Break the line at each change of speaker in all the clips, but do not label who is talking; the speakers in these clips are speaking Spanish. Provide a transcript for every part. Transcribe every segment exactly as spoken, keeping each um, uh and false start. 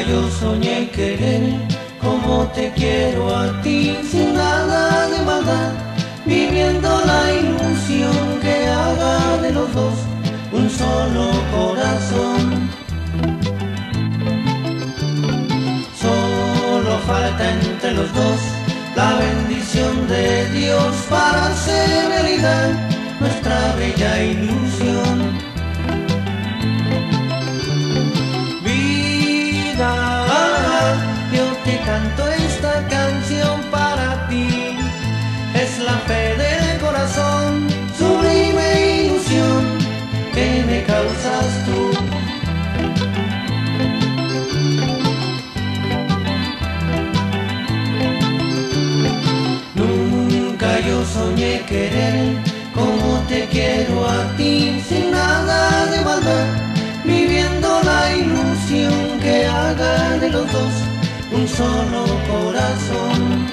yo soñé querer como te quiero a ti, sin nada de maldad, viviendo la ilusión que haga de los dos un solo corazón. Solo falta entre los dos la bendición de Dios para hacer realidad nuestra bella ilusión. Yo te canto esta canción para ti, es la fe del corazón, sublime ilusión que me causas tú. Nunca yo soñé querer como te quiero a ti, sin nada de maldad, viviendo la ilusión que haga de los dos un solo corazón.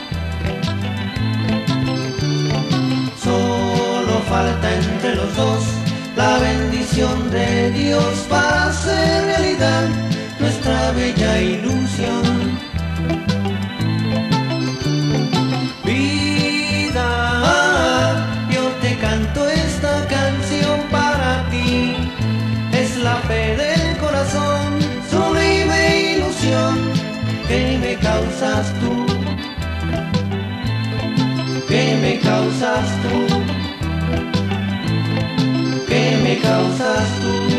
Solo falta entre los dos la bendición de Dios para hacer realidad nuestra bella ilusión. Vida, yo te canto esta canción para ti, es la fe del corazón, sublime ilusión que me causas tú, que me causas tú, que me causas tú.